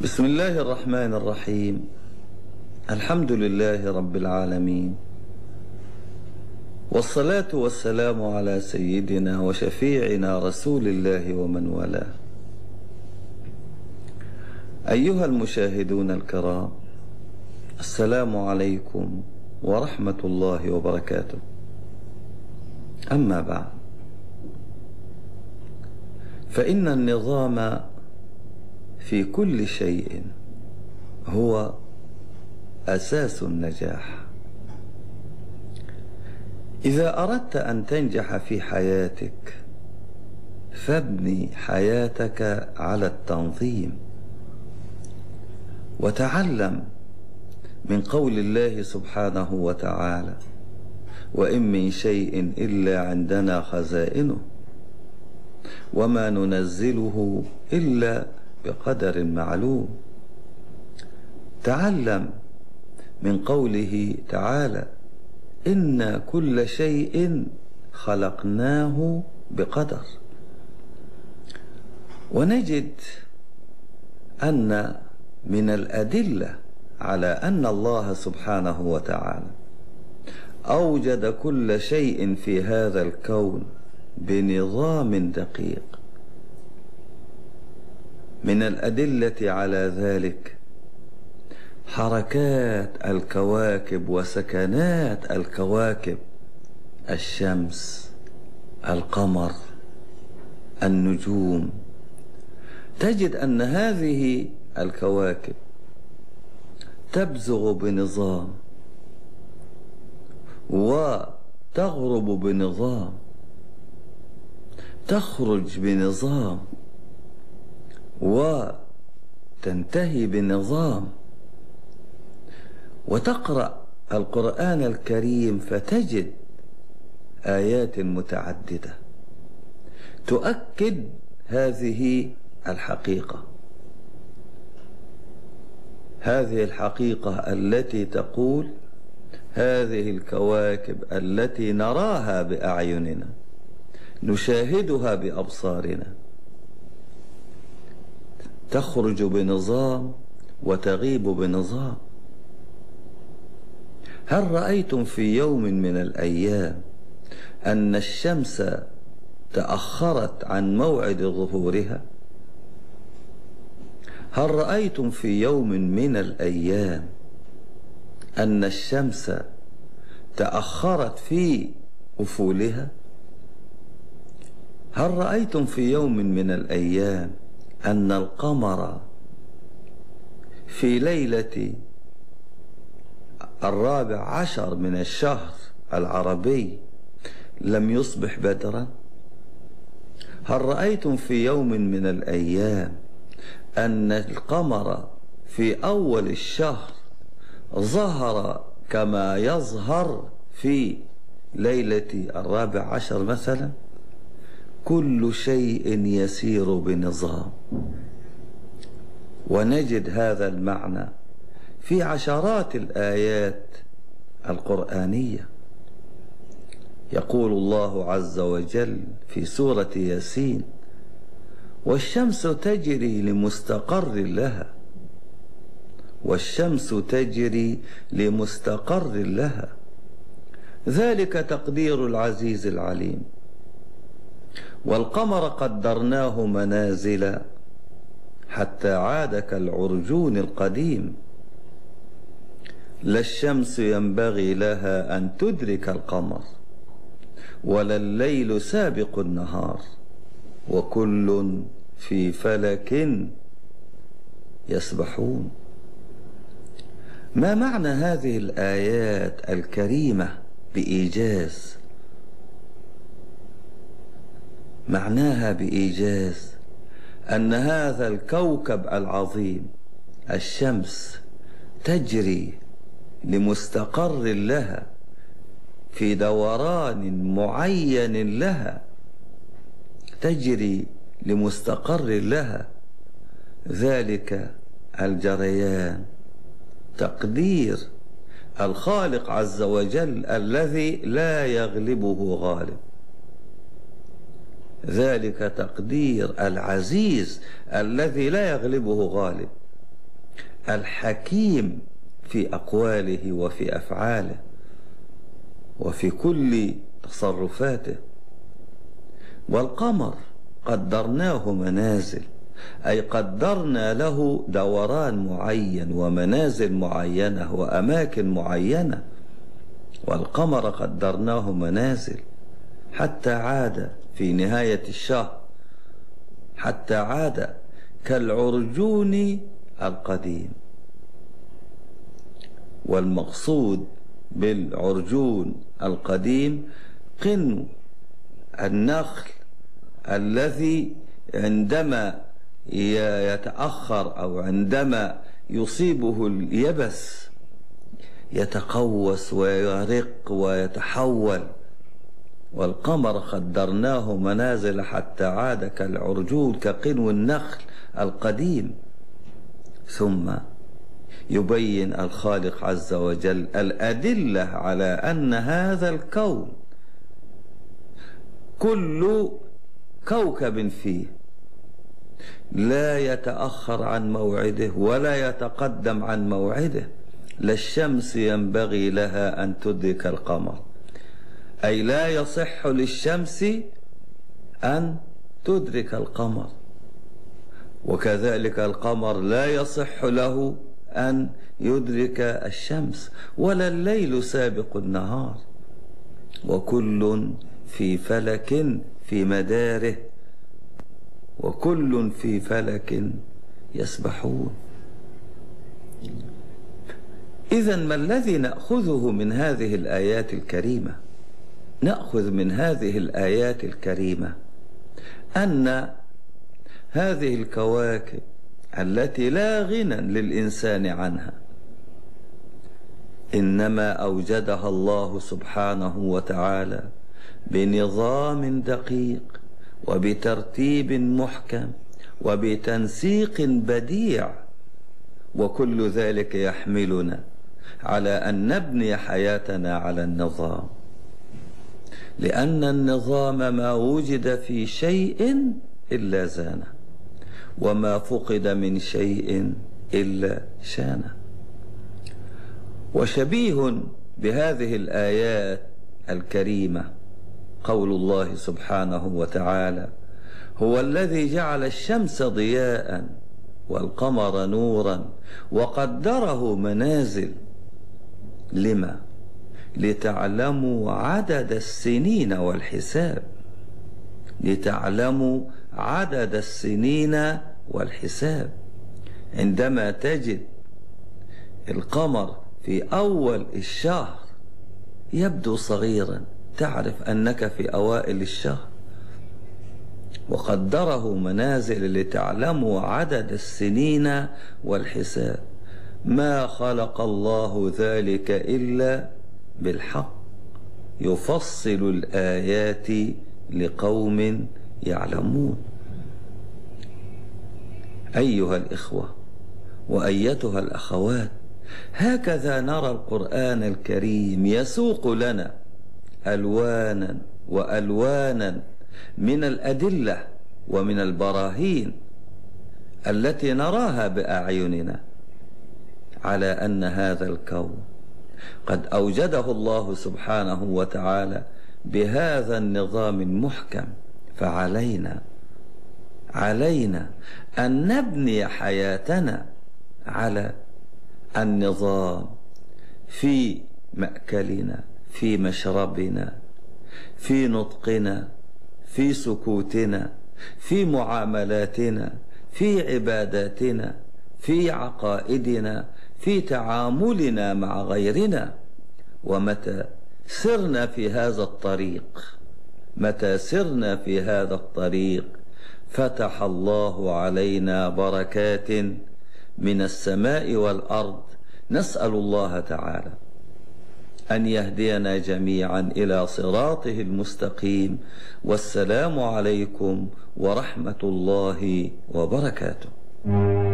بسم الله الرحمن الرحيم. الحمد لله رب العالمين، والصلاة والسلام على سيدنا وشفيعنا رسول الله ومن والاه. أيها المشاهدون الكرام، السلام عليكم ورحمة الله وبركاته. أما بعد، فإن النظام في كل شيء هو أساس النجاح. إذا أردت أن تنجح في حياتك فابني حياتك على التنظيم، وتعلم من قول الله سبحانه وتعالى: وإن من شيء إلا عندنا خزائنه وما ننزله إلا بقدر معلوم. تعلم من قوله تعالى: إن كل شيء خلقناه بقدر. ونجد أن من الأدلة على أن الله سبحانه وتعالى أوجد كل شيء في هذا الكون بنظام دقيق. من الأدلة على ذلك حركات الكواكب وسكنات الكواكب، الشمس، القمر، النجوم. تجد أن هذه الكواكب تبزغ بنظام وتغرب بنظام، تخرج بنظام وتنتهي بنظام. وتقرأ القرآن الكريم فتجد آيات متعددة تؤكد هذه الحقيقة، هذه الحقيقة التي تقول: هذه الكواكب التي نراها بأعيننا نشاهدها بأبصارنا تخرج بنظام وتغيب بنظام. هل رأيتم في يوم من الأيام أن الشمس تأخرت عن موعد ظهورها؟ هل رأيتم في يوم من الأيام أن الشمس تأخرت في أفولها؟ هل رأيتم في يوم من الأيام أن القمر في ليلة 14 من الشهر العربي لم يصبح بدرا؟ هل رأيتم في يوم من الأيام أن القمر في أول الشهر ظهر كما يظهر في ليلة 14 مثلا؟ كل شيء يسير بنظام. ونجد هذا المعنى في عشرات الآيات القرآنية. يقول الله عز وجل في سورة ياسين: والشمس تجري لمستقر لها، والشمس تجري لمستقر لها، ذلك تقدير العزيز العليم. والقمر قدرناه منازل حتى عاد كالعرجون القديم، لا الشمس ينبغي لها أن تدرك القمر ولا الليل سابق النهار وكل في فلك يسبحون. ما معنى هذه الآيات الكريمة بإيجاز؟ معناها بإيجاز أن هذا الكوكب العظيم الشمس تجري لمستقر لها في دوران معين لها، تجري لمستقر لها، ذلك الجريان تقدير الخالق عز وجل الذي لا يغلبه غالب، ذلك تقدير العزيز الذي لا يغلبه غالب. الحكيم في أقواله وفي أفعاله وفي كل تصرفاته. والقمر قدرناه منازل، أي قدرنا له دوران معين ومنازل معينة وأماكن معينة. والقمر قدرناه منازل حتى عاد في نهاية الشهر، حتى عاد كالعرجون القديم. والمقصود بالعرجون القديم قنو النخل الذي عندما يتأخر أو عندما يصيبه اليبس يتقوس ويرق ويتحول. والقمر قدرناه منازل حتى عاد كالعرجون كقنو النخل القديم. ثم يبين الخالق عز وجل الأدلة على أن هذا الكون كل كوكب فيه لا يتأخر عن موعده ولا يتقدم عن موعده. لا الشمس ينبغي لها أن تدرك القمر، أي لا يصح للشمس أن تدرك القمر، وكذلك القمر لا يصح له أن يدرك الشمس، ولا الليل سابق النهار، وكل في فلك في مداره، وكل في فلك يسبحون. إذن ما الذي نأخذه من هذه الآيات الكريمة؟ نأخذ من هذه الآيات الكريمة أن هذه الكواكب التي لا غنى للإنسان عنها إنما أوجدها الله سبحانه وتعالى بنظام دقيق وبترتيب محكم وبتنسيق بديع، وكل ذلك يحملنا على أن نبني حياتنا على النظام، لأن النظام ما وجد في شيء إلا زانه، وما فقد من شيء إلا شانه. وشبيه بهذه الآيات الكريمة قول الله سبحانه وتعالى: هو الذي جعل الشمس ضياء والقمر نورا وقدره منازل. لما؟ لتعلموا عدد السنين والحساب. لتعلموا عدد السنين والحساب. عندما تجد القمر في أول الشهر يبدو صغيرا، تعرف أنك في أوائل الشهر، وقدره منازل لتعلموا عدد السنين والحساب. ما خلق الله ذلك إلا بالحق، يفصل الآيات لقوم يعلمون. أيها الإخوة وأيتها الأخوات، هكذا نرى القرآن الكريم يسوق لنا ألوانا وألوانا من الأدلة ومن البراهين التي نراها بأعيننا على أن هذا الكون قد أوجده الله سبحانه وتعالى بهذا النظام المحكم. فعلينا أن نبني حياتنا على النظام في مأكلنا، في مشربنا، في نطقنا، في سكوتنا، في معاملاتنا، في عباداتنا، في عقائدنا، في تعاملنا مع غيرنا. ومتى سرنا في هذا الطريق فتح الله علينا بركات من السماء والأرض. نسأل الله تعالى أن يهدينا جميعا إلى صراطه المستقيم. والسلام عليكم ورحمة الله وبركاته.